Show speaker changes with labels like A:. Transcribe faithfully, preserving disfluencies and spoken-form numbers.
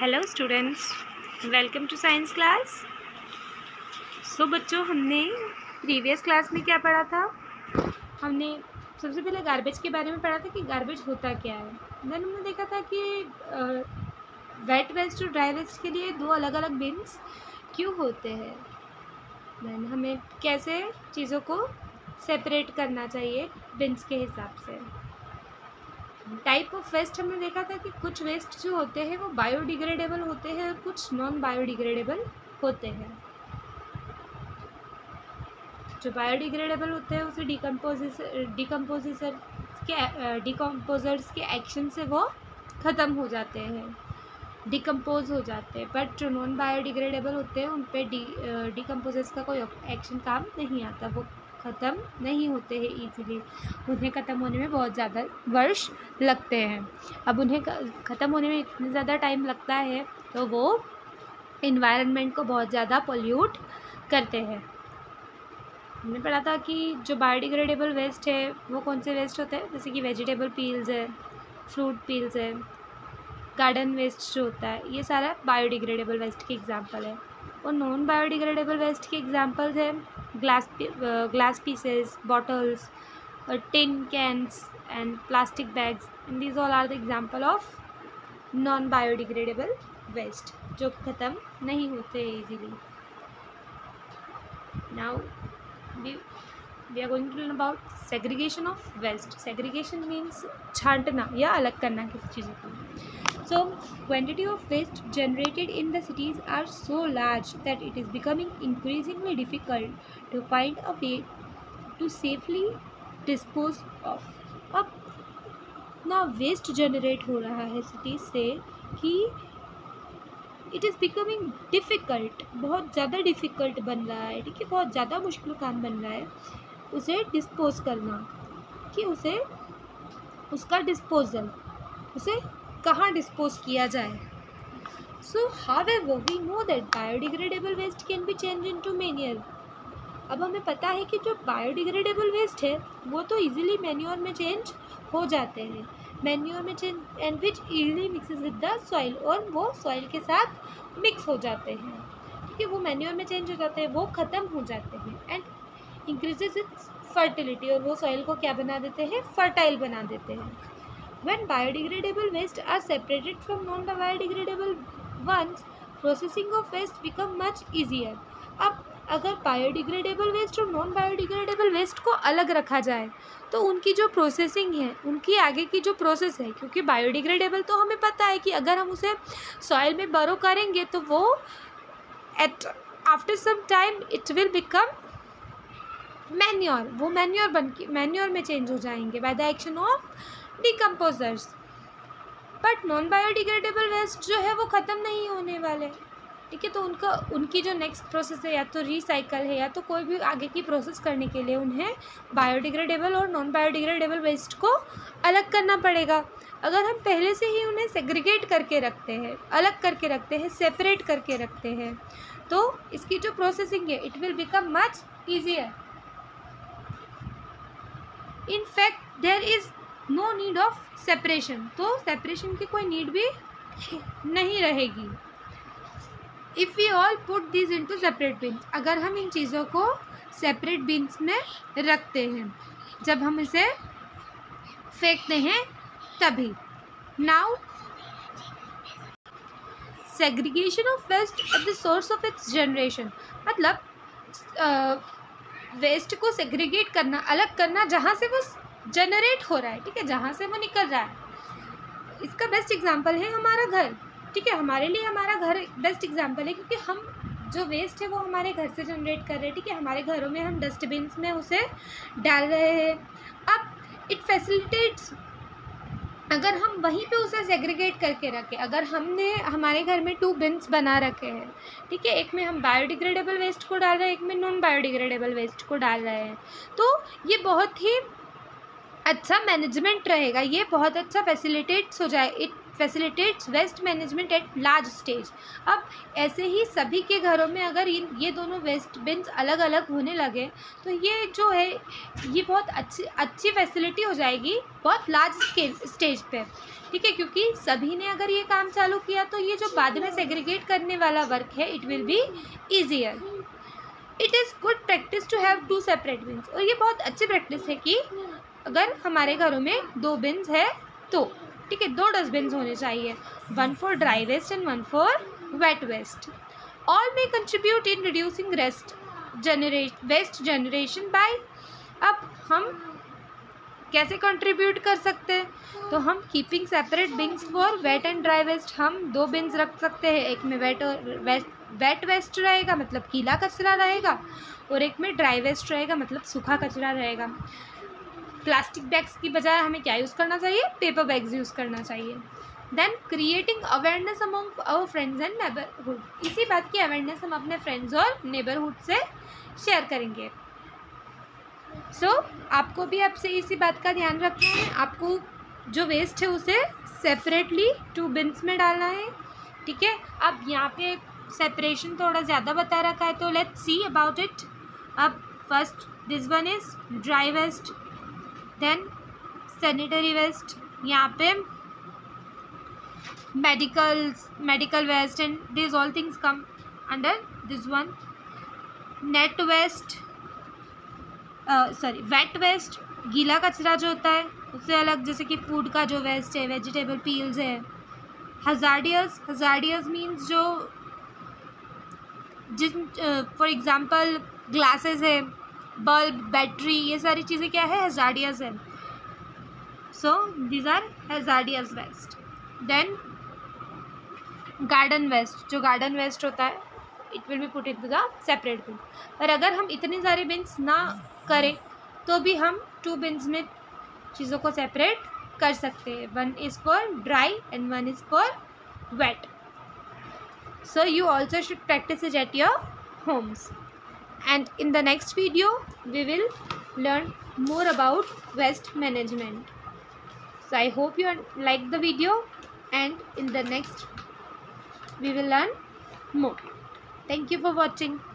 A: Hello students, welcome to science class. So बच्चों, हमने previous class में क्या पढ़ा था? हमने सबसे पहले गार्बेज के बारे में पढ़ा था कि गार्बेज होता क्या है। देन हमने देखा था कि वेट वेस्ट और ड्राई वेस्ट के लिए दो अलग अलग बिन्स क्यों होते हैं। देन हमें कैसे चीज़ों को सेपरेट करना चाहिए बिन्स के हिसाब से। टाइप ऑफ वेस्ट हमने देखा था कि कुछ वेस्ट जो होते हैं वो बायोडिग्रेडेबल होते हैं और कुछ नॉन बायोडिग्रेडेबल होते हैं। जो बायोडिग्रेडेबल होते हैं उसे डिकम्पोजिसर डिकम्पोजिसर के डिकम्पोजर्स के एक्शन से वो ख़त्म हो जाते हैं, डिकम्पोज हो जाते हैं। बट जो नॉन बायोडिग्रेडेबल होते हैं उन पर डी डिकम्पोजर्स का कोई एक्शन काम नहीं आता, वो ख़त्म नहीं होते हैं ईजीली। उन्हें ख़त्म होने में बहुत ज़्यादा वर्ष लगते हैं। अब उन्हें ख़त्म होने में इतना ज़्यादा टाइम लगता है तो वो इन्वायरमेंट को बहुत ज़्यादा पोल्यूट करते हैं। हमने पढ़ा था कि जो बायोडिग्रेडेबल वेस्ट है वो कौन से वेस्ट होते हैं, जैसे कि वेजिटेबल पील्स है, फ्रूट पील्स है, गार्डन वेस्ट जो होता है, ये सारा बायोडिग्रेडेबल वेस्ट के एग्जांपल है। और नॉन बायोडिग्रेडेबल वेस्ट के एग्जांपल्स हैं glass glass pieces, bottles, tin cans and plastic bags, and these all are the example of non biodegradable waste जो ख़त्म नहीं होते easily. Now we we are going to learn about segregation of waste. Segregation means छांटना या अलग करना किसी चीज़ों को। So quantity of waste generated in the cities are so large that it is becoming increasingly difficult to find a way to safely dispose of. अब ना waste generate हो रहा है सिटीज़ से कि इट इज़ बिकमिंग डिफ़िकल्ट, बहुत ज़्यादा difficult बन रहा है, ठीक है, बहुत ज़्यादा मुश्किल काम बन रहा है उसे डिस्पोज करना, कि उसे उसका डिस्पोजल उसे कहाँ डिस्पोज किया जाए। So however we know that biodegradable waste can be change into manure. अब हमें पता है कि जो बायोडिग्रेडेबल वेस्ट है वो तो इजीली मैन्योर में चेंज हो जाते हैं, मैन्योर में change and which easily mixes with the soil, और वो सॉइल के साथ मिक्स हो जाते हैं, ठीक है, वो मैन्योर में चेंज हो जाते हैं, वो ख़त्म हो जाते हैं एंड इंक्रीजेस इट्स फर्टिलिटी, और वो सॉइल को क्या बना देते हैं, फर्टाइल बना देते हैं। When biodegradable waste are separated from non biodegradable ones, processing of waste become much easier. अब अगर बायोडिग्रेडेबल वेस्ट और नॉन बायोडिग्रेडेबल वेस्ट को अलग रखा जाए तो उनकी जो प्रोसेसिंग है, उनकी आगे की जो प्रोसेस है, क्योंकि बायोडिग्रेडेबल तो हमें पता है कि अगर हम उसे सॉइल में बरो करेंगे तो वो at after some time it will become manure, वो मैन्योर बन के मैन्योर में चेंज हो जाएंगे by the action of decomposers. But non biodegradable waste जो है वो ख़त्म नहीं होने वाले, ठीक है, तो उनका उनकी जो नेक्स्ट प्रोसेस है या तो रिसाइकल है या तो कोई भी आगे की प्रोसेस करने के लिए उन्हें बायोडिग्रेडेबल और नॉन बायोडिग्रेडेबल वेस्ट को अलग करना पड़ेगा। अगर हम पहले से ही उन्हें सेग्रीगेट करके रखते हैं, अलग करके रखते हैं, सेपरेट करके रखते हैं, तो इसकी जो प्रोसेसिंग है it will become much easier. In fact there is no need of separation, तो सेपरेशन की कोई नीड भी नहीं रहेगी। If we all put this into separate bins, अगर हम इन चीज़ों को सेपरेट बिन्स में रखते हैं, जब हम इसे फेंकते हैं तभी। Now segregation of waste at the source of its generation, मतलब वेस्ट को सेग्रीगेट करना, अलग करना जहाँ से वो जनरेट हो रहा है, ठीक है, जहाँ से वो निकल रहा है। इसका बेस्ट एग्जांपल है हमारा घर, ठीक है, हमारे लिए हमारा घर बेस्ट एग्जांपल है, क्योंकि हम जो वेस्ट है वो हमारे घर से जनरेट कर रहे हैं, ठीक है, हमारे घरों में हम डस्टबिन्स में उसे डाल रहे हैं। अब इट फैसिलिटेट्स, अगर हम वहीं पे उसे सेग्रीगेट करके रखें, अगर हमने हमारे घर में टू बिन्स बना रखे हैं, ठीक है, एक में हम बायोडिग्रेडेबल वेस्ट को डाल रहे हैं, एक में नॉन बायोडिग्रेडेबल वेस्ट को डाल रहे हैं, तो ये बहुत ही अच्छा मैनेजमेंट रहेगा, ये बहुत अच्छा फैसिलिटेट्स हो जाए, it facilitates waste management at large stage. अब ऐसे ही सभी के घरों में अगर इन ये दोनों वेस्ट बिन्स अलग अलग होने लगे तो ये जो है ये बहुत अच्छी अच्छी फैसिलिटी हो जाएगी बहुत लार्ज स्केल स्टेज पे, ठीक है, क्योंकि सभी ने अगर ये काम चालू किया तो ये जो बाद में सेग्रीगेट करने वाला वर्क है it will be easier. It is good practice to have two separate bins, और ये बहुत अच्छी प्रैक्टिस है कि अगर हमारे घरों में दो बिन्स है तो, ठीक है, दो डस्टबिन्स होने चाहिए, one for dry waste and one for wet waste. All may contribute in reducing rest generate waste generation by. अब हम कैसे कंट्रीब्यूट कर सकते हैं, तो हम keeping separate bins for wet and dry waste, हम दो बिन्स रख सकते हैं, एक में वेट और वेस्ट वेट वेस्ट रहेगा मतलब गीला कचरा रहेगा, और एक में ड्राई वेस्ट रहेगा मतलब सूखा कचरा रहेगा। प्लास्टिक बैग्स की बजाय हमें क्या यूज़ करना चाहिए, पेपर बैग्स यूज़ करना चाहिए। Then creating awareness among our friends and neighbourhood, इसी बात की अवेयरनेस हम अपने फ्रेंड्स और नेबरहुड से शेयर करेंगे। सो so, आपको भी आपसे इसी बात का ध्यान रखना है, आपको जो वेस्ट है उसे सेपरेटली टू बिन्स में डालना है, ठीक है। अब यहाँ पे सेपरेशन थोड़ा ज़्यादा बता रखा है तो लेट्स सी अबाउट इट। अब first this one is dry waste, then sanitary waste, यहाँ पे medical medical waste and this all things come under this one. Net waste sorry wet waste, गीला कचरा जो होता है उससे अलग, जैसे कि फूड का जो वेस्ट है, वेजिटेबल पील्स है। हजार्डियस, हजार्डियस मीन्स जो जिस फॉर एग्जांपल ग्लासेस है, बल्ब, बैटरी, ये सारी चीज़ें क्या है, हजार्डियस है। So these are hazardous waste. Then garden waste, जो गार्डन वेस्ट होता है it will be put in the separate bin. पर अगर हम इतने सारे बिन्स ना करें तो भी हम टू बिन्स में चीज़ों को सेपरेट कर सकते हैं, one is for dry and one is for wet. So you also should practice it at your homes. And in the next video, we will learn more about waste management. So I hope you like the video, and in the next, we will learn more. Thank you for watching.